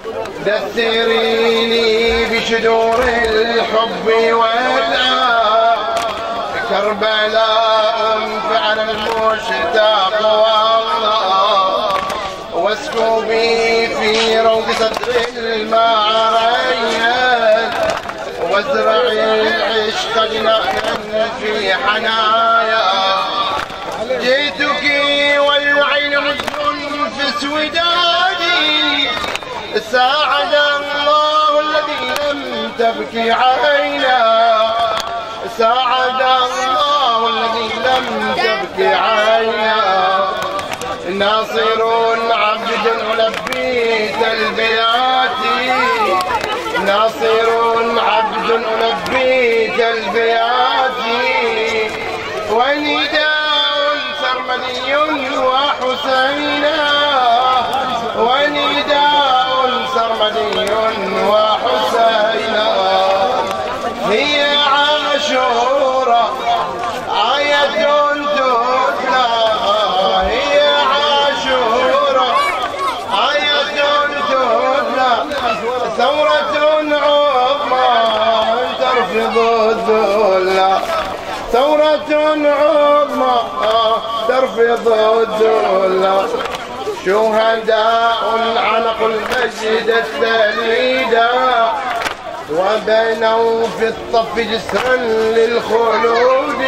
دثريني بشذور الحب والآه، كربلاء فعل المشتاق والله، واسكبي في روض صدر المعريان، وازرعي العشق جنانا في حنايا. جئتك والعين مجن في اسودادي، ساعد الله الذي لم تبكي عينا، ساعد الله الذي لم تبكي عينا. ناصر عبد ألبي تلبياتي، ناصر عبد ألبي تلبياتي، ونداء سرمدي وحسينا، ونداء سرمدي وحسينا. هي عاشوراء آية تتلى، هي عاشوراء آية تتلى، ثورة عظمى ترفض الذل، ثورة عظمى ترفض الذل. شهداء عنقوا المجد الثليدا، وبنوا في الطف جسرا للخلود،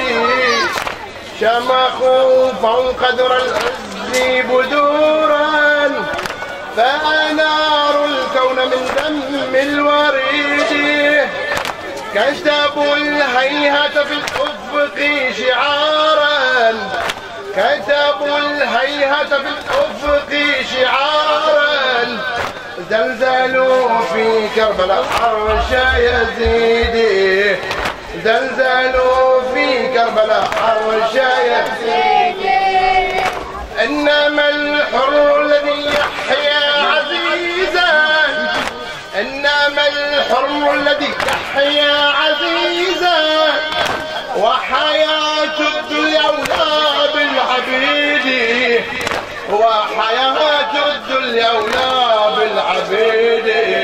شمخوا فوق ذرى العز بدورا، فأناروا الكون من دم الوريد، كتبوا الهيهات في الأفق شعارا، كتبوا الهيهات في الأفق شعارا، زلزلوا في كربلاء عرش يزيد، زلزلوا في كربلاء عرش يزيد. إنما الحر الذي يحيا عزيزا، إنما الحر الذي يحيا عزيزا، وحياة الدنيا أولى بالعبيد، وحياة الدنيا أولى بالعبيد.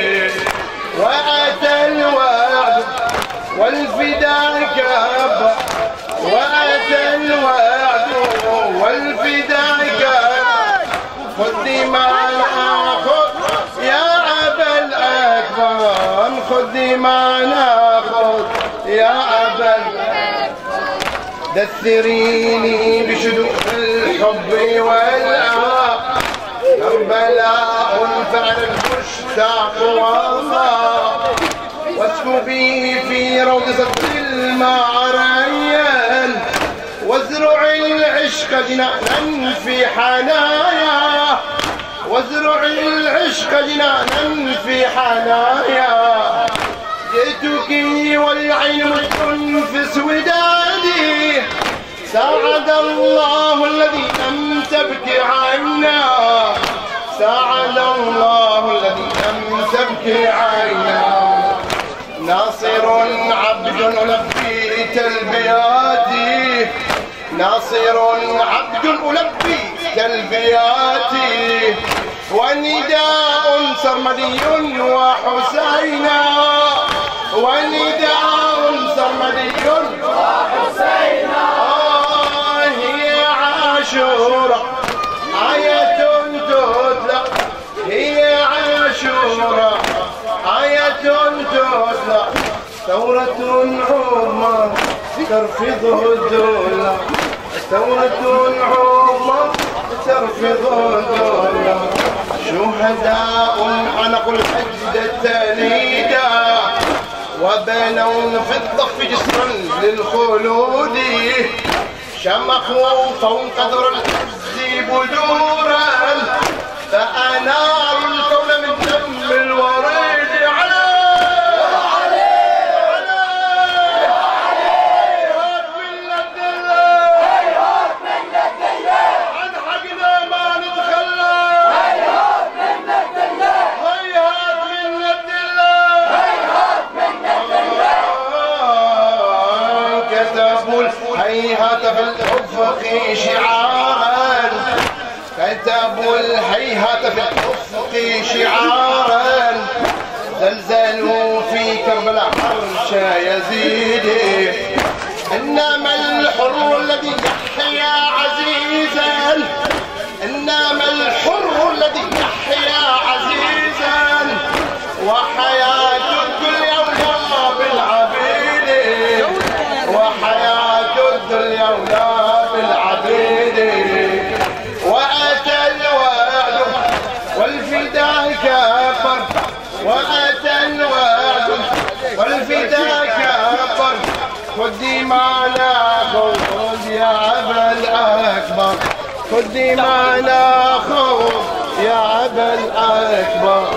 وأتى الوعد والفداء كاب، وأتى الوعد والفداء كاب، خذ دماءنا خذ يا أبا الأكبر، خذ دماءنا خذ يا أبا الأكبر. دثريني بشذور الحب والآه، كربلاء فعل المشتاق والله، واسكبي في روض صدر المعريان، وازرعي العشق جنانا في حنايا، وازرعي العشق جنانا في حنايا. جئتك والعين مجن في سودادي، ساعد الله الذي لم تبكي عنا، ساعد الله الذي لم تبكي عنا. ناصر عبد ألبي تلبياتي، ناصر عبد ألبي تلبياتي، ونداء سرمدي وحسينا، ونداء سرمدي وحسينا. هي عاشوراء آية تتلى، هي عاشوراء آية تتلى، ثورة عظمى ترفض الذل، ثورة عظمى ترفض الذل. شهداء عنقوا المجد التليدا، وبنوا في الطف جسرا للخلود، شمخوا فوق ذرى العز بدورا، فأناروا الكون من دم الوريد. هيهات في الأفق شعارا، كتبوا الهيهات في الأفق شعارا، يزيد. إنما الحر الذي يحيا عزيزا، إنما الحر الذي يحيا عزيزا، وحياة الدنيا ولا بالعبيد، وحياة الدنيا ولا بالعبيد. وأتى الوعد والفداء كبر، وأتى الوعد والفداء كبر، خذي معنا خذ يا أبا الأكبر، خذي معنا خذ يا أبا الأكبر.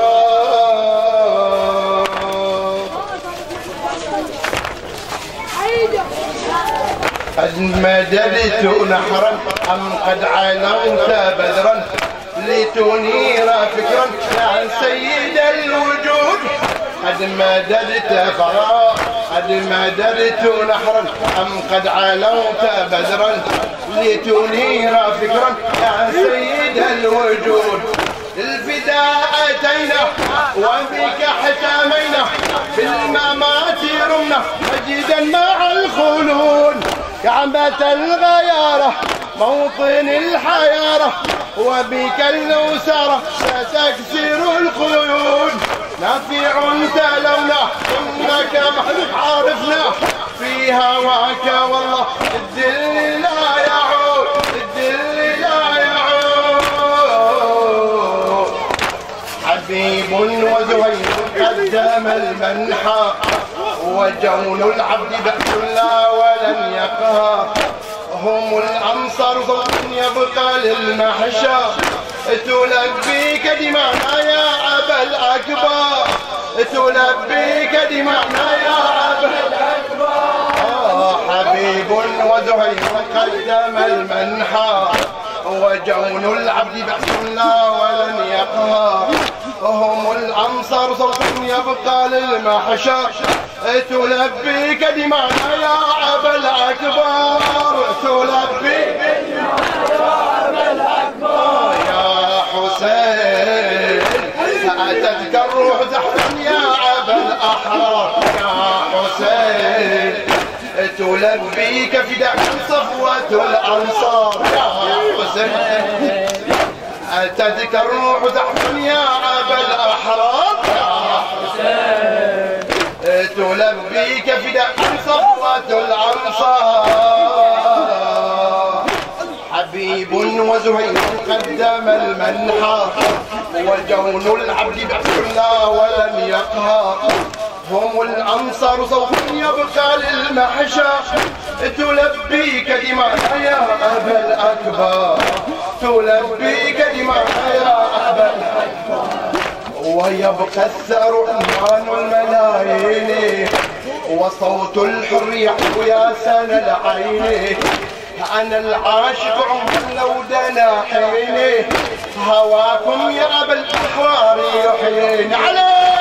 قد مددت نحرا أم قد علوت بدرا لتنير فكرا يا سيد الوجود. قد مددت فراغ، قد مددت نحرا أم قد علوت بدرا لتنير فكرا يا سيد الوجود. الفداء أتينا وبك احتمينا، بالممات رمنا مجدا مع الخلود. كعبة الغيارة موطن الحيارة، وبك النوسارة ستكسر القيود. نافع تلونا إنك محبوب عرفنا في هواك، والله الدل لا يعود، الدل لا يعود. حبيب وزهير قدم المنحى، وجون العبد بأس لا ولن يقهى. هم الأنصار صوت يبقى للمحشى، تلبيك دماءنا يا أبا الأكبر، تلبيك دماءنا يا أبا الأكبر. حبيب وزهير قدم المنحى، وجون العبد بأس لا ولن يقهى. هم الأنصار صوت يبقى للمحشى، تلبيك دماءنا يا أبا الأكبر، تلبيك دماءنا يا أبا الأكبر. يا حسين أتتك الروح زحفا يا أبا الأحرار، يا حسين تلبيك فداك صفوة الأنصار. يا حسين أتتك الروح زحفا يا أبا الأحرار، يا حسين تلبيك فداك صفوة الأنصار. حبيب وزهير قدم المنحى، وجون العبد بأس لا ولن يقهى. هم الأنصار صوت يبقى للمحشى، تلبيك دماءنا يا أبا الأكبر، تلبيك دماءنا يا أبا الأكبر. ويبقى الثأر عنوان الملايين، وصوت الحر يحكو يا سنى العين. أنا العاشق عمر لو دنا حيني، هواكم يا أبا الأحرار يحييني. عليه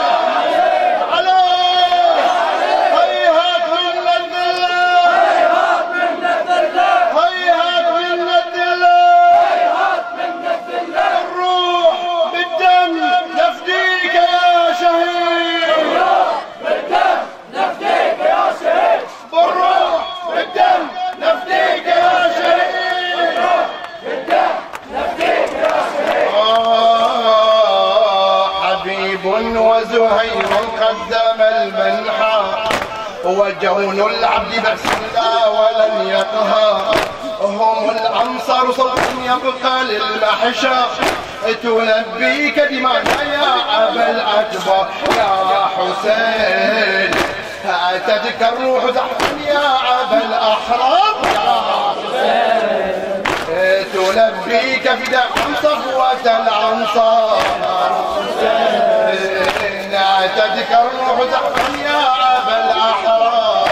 هيهات من الدلة، هيهات من الدلة، هيهات من الدلة، هيهات من الدلة. الروح بالدم نفديك يا شهيد، الروح بالدم نفديك يا شهيد، بالروح بالدم نفديك يا شهيد، الروح بالدم نفديك يا شهيد. حبيب وزهير قدم المنحى، وجون العبد بأس لا ولن يقهى. هم الأنصار صوت يبقى للمحشى، تلبيك دماءنا يا أبا الأكبر. يا حسين أتتك الروح زحفا يا أبا الأحرار، يا حسين تلبيك فداء صفوة الأنصار. أتتك الروح زحفا يا أبا الأحرار.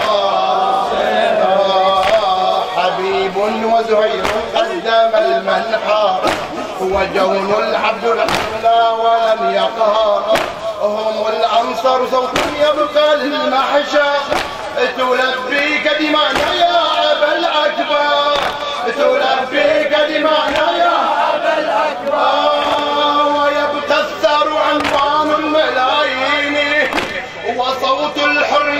حبيب وزهير قدم المنحى، وجون العبد لا ولن يقهر. هم الأنصار صوت يبقى للمحشى، تلبيك دماءنا يا أبا الأكبر، تلبيك دماءنا يا أبا الأكبر. ويبقى الثار عنوان الملايين، وصوت الحر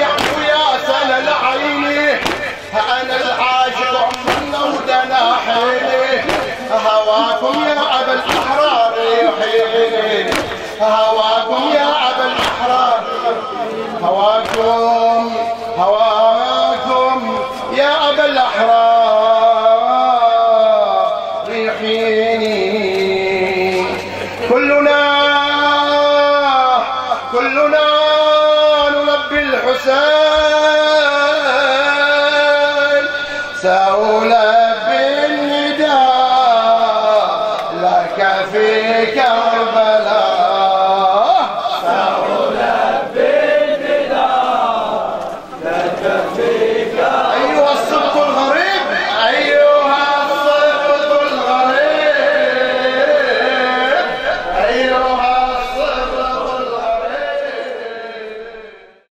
هواكم يا أبا الأحرار، هواكم يا أبا الأحرار ريحيني. كلنا نلبي الحسين